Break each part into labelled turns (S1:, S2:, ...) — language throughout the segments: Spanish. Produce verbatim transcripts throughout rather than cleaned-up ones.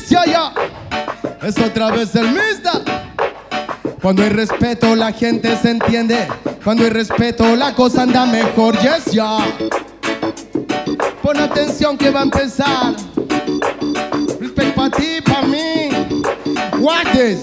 S1: Yes, ya, ya. Es otra vez el Mista. Cuando hay respeto la gente se entiende. Cuando hay respeto la cosa anda mejor. Yes, ya. Pon atención que va a empezar. Respect pa' ti, pa' mí. What is?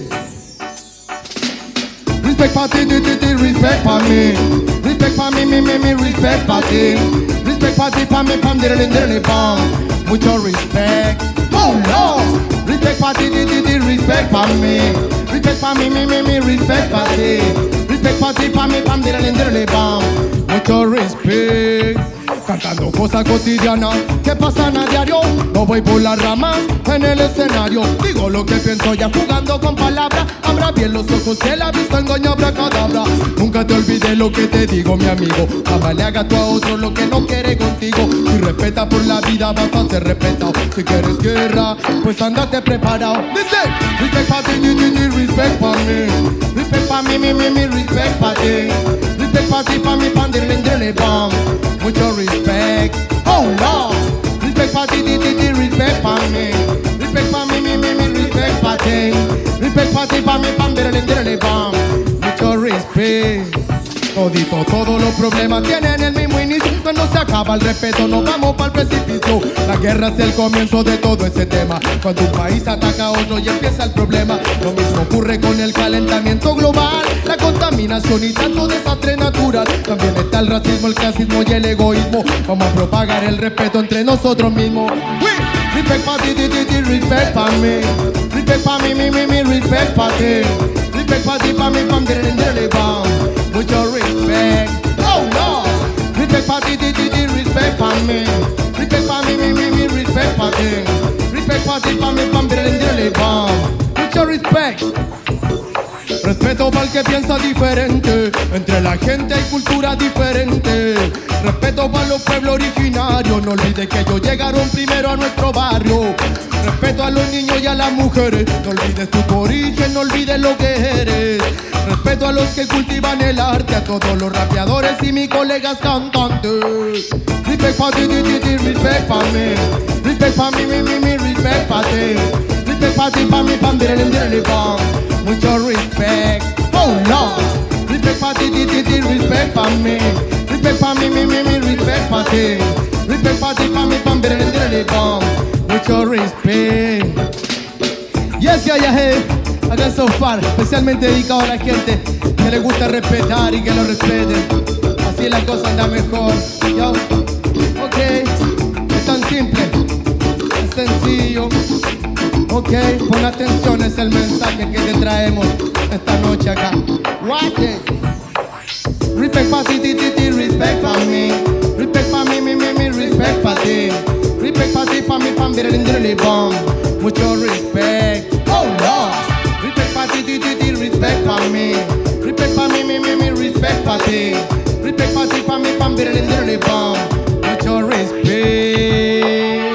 S1: Respect pa' ti, ti, ti, ti, respect pa' mí. Respect pa' mí, mi, mi, mi, respect pa' ti. Respect pa' ti, pa' mí, pam, direle, direle, pam. Mucho respect. Oh no. Respect pa' ti, ti, ti, ti, respect pa' mí. Respect pa' mí, mi, mi, mi, respect pa' ti. Respect pa' ti, pa' mí, pam, direle, direle, pam. Mucho respect. Cantando cosas cotidianas que pasan a diario. No voy por las ramas en el escenario. Digo lo que pienso ya jugando con palabras. Abra bien los ojos que la vista engaña abracadabra. Nunca te olvides lo que te digo, mi amigo. Jamás le hagas tú a otro lo que no quiere contigo. Si respeta por la vida vas a ser respetado. Si quieres guerra, pues andate preparado. Dice, respect pa' ti, ti, ti, respect pa' mí. Respect pa' mí, mi, mi, mi, respect pa' ti. Respect pa' ti, pa' mí, pan, dirle, dirle, pam. Mucho respect, oh no. Respect pa' ti, ti, ti, ti, respect pa' mí. Respect pa' mí, mi, mi, mi, respect pa' ti. Respect pa' ti, pa' mí, pam, direle, direle, pam. Mucho respect. Todito, todos los problemas tienen el mismo inicio. Cuando se acaba el respeto nos vamos para el precipicio. La guerra es el comienzo de todo ese tema. Cuando un país ataca a otro y empieza el problema. Lo mismo ocurre con el calentamiento global, la contaminación y tanto desastre natural. También está el racismo, el clasismo y el egoísmo. Vamos a propagar el respeto entre nosotros mismos. Oui. Respect pa' ti, ti, ti, ti, respect pa' mí. Respect pa' mí, mi, mi, mi, respect pa' ti. Respect pa' ti, pa' mí, pam, direle, direle, pam. Mucho respect, oh no. Respect pa' ti, ti, ti, ti, respect pa' mí. Respect pa' mí, mi, mi, mi, respect pa' ti. Respect pa' ti, pa' mí, pam, direle, direle, pam. Mucho respect. Respeto para el que piensa diferente. Entre la gente hay cultura diferente. Respeto para los pueblos originarios. No olvides que ellos llegaron primero a nuestro barrio. Respeto a los niños y a las mujeres. No olvides tu origen, no olvides lo que eres. Respeto a los que cultivan el arte. A todos los rapeadores y mis colegas cantantes. Respect pa' ti, ti, ti, ti, respect pa' mí. Respect pa' mí, mi, mi, mi, respect pa' ti. Respect pa' ti, pa' mí, pam, direle, direle, pam. Mucho respect, oh no. Respect pa' ti, ti, ti, ti, respect pa' mí. Respect pa' mí, mi, mi, mi, respect pa' ti. Respect pa' ti, pa' mí, pam, direle, direle, pam. Mucho respect. Yes, yeah, yeah, hey. Hagan so far, especialmente dedicado a la gente que le gusta respetar y que lo respeten. Así la cosa anda mejor. Yo, ok, es tan simple, es sencillo. Ok, pon atención, es el mensaje que te traemos esta noche acá. Watch it. Respect pa' ti, ti, ti, ti, respect pa' mí. Respect pa' mí, mi, mi, mi, respect pa' ti. Respect pa' ti, pa' mí, pam, direle, direle, pam. Mucho respect, oh no. Respect pa' ti, ti, ti, ti, respect pa' mí. Respect pa' mí, mi, mi, mi, respect pa' ti. Respect pa' ti, pa' mí, pam, direle, direle, pam. Mucho respect.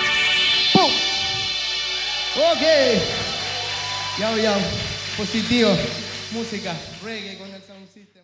S1: Ok, yo, yo, positivo, música, reggae con el sound system.